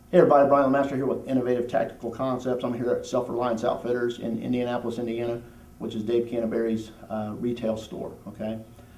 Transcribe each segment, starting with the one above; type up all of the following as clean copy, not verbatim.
Hey everybody, Brian Master here with Innovative Tactical Concepts. I'm here at Self-Reliance Outfitters in Indianapolis, Indiana, which is Dave Canterbury's retail store. Okay,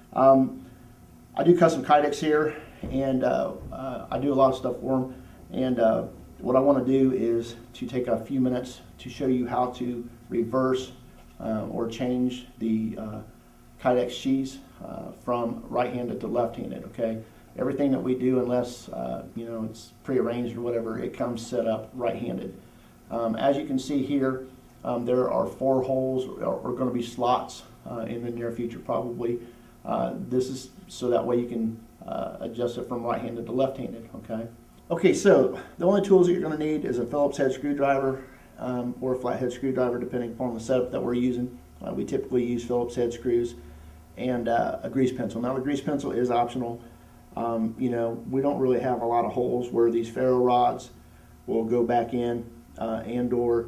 I do custom Kydex here, and I do a lot of stuff for them. And what I want to do is to take a few minutes to show you how to reverse or change the Kydex sheaths from right-handed to left-handed. Okay. Everything that we do, unless you know, it's prearranged or whatever, it comes set up right-handed. As you can see here, there are 4 holes, or going to be slots in the near future probably. This is so that way you can adjust it from right-handed to left-handed. Okay, so the only tools that you're going to need is a Phillips head screwdriver or a flathead screwdriver, depending upon the setup that we're using. We typically use Phillips head screws, and a grease pencil. Now the grease pencil is optional. You know, we don't really have a lot of holes where these ferro rods will go back in, and or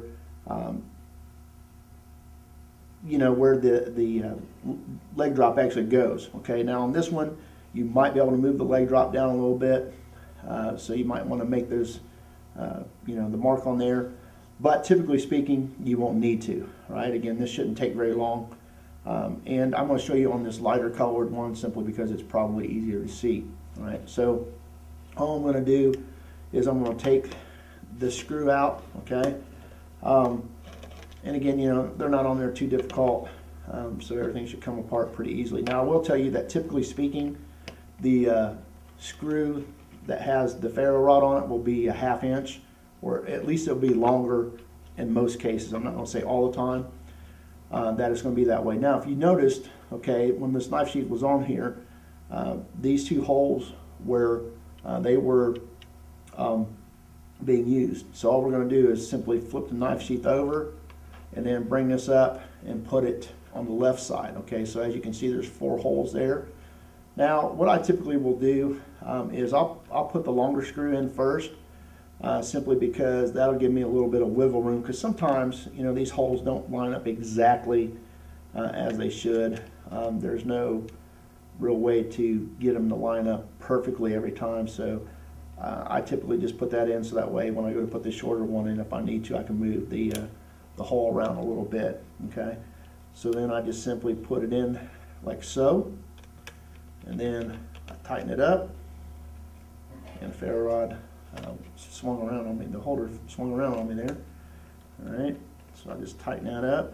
you know, where the leg drop actually goes. Okay, now on this one you might be able to move the leg drop down a little bit, so you might want to make those you know, the mark on there, but typically speaking you won't need to. Right, again, this shouldn't take very long. And I'm going to show you on this lighter colored one simply because it's probably easier to see. All right, so all I'm going to do is I'm going to take the screw out. Okay, and again, you know, they're not on there too difficult, so everything should come apart pretty easily. Now I will tell you that typically speaking, the screw that has the ferro rod on it will be a 1/2 inch, or at least it'll be longer in most cases. I'm not going to say all the time that it's going to be that way. Now, if you noticed, okay, when this knife sheath was on here, these 2 holes where they were being used. So all we're going to do is simply flip the knife sheath over and then bring this up and put it on the left side. Okay, so as you can see, there's 4 holes there. Now, what I typically will do is I'll put the longer screw in first. Simply because that'll give me a little bit of wiggle room, because sometimes, you know, these holes don't line up exactly as they should. There's no real way to get them to line up perfectly every time, so I typically just put that in so that way when I go to put the shorter one in, if I need to, I can move the hole around a little bit. Okay, so then I just simply put it in like so, and then I tighten it up, and the ferro rod swung around on me, the holder swung around on me there. Alright, so I just tighten that up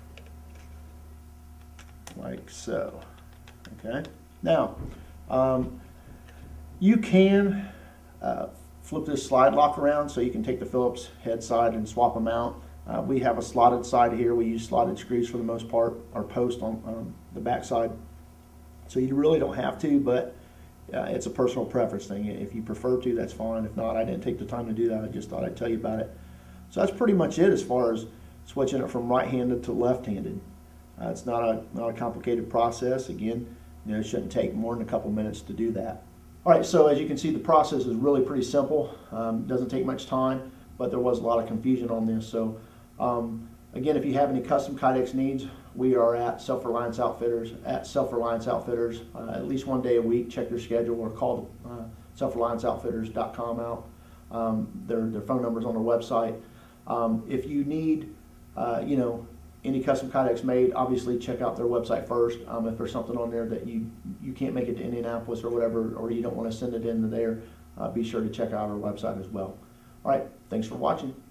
like so. Okay, now you can flip this slide lock around, so you can take the Phillips head side and swap them out. We have a slotted side here. We use slotted screws for the most part, or post on the back side, so you really don't have to, but it's a personal preference thing. If you prefer to, that's fine. If not, I didn't take the time to do that. I just thought I'd tell you about it. So that's pretty much it as far as switching it from right-handed to left-handed. It's not a complicated process. Again, you know, it shouldn't take more than a couple minutes to do that. All right, so as you can see, the process is really pretty simple. Doesn't take much time, but there was a lot of confusion on this. So again, if you have any custom Kydex needs, we are at Self-Reliance Outfitters, at least one day a week. Check their schedule or call self-relianceoutfitters.com out. Their phone number's on their website. If you need, you know, any custom Kydex made, obviously check out their website first. If there's something on there that you can't make it to Indianapolis or whatever, or you don't want to send it into there, be sure to check out our website as well. All right, thanks for watching.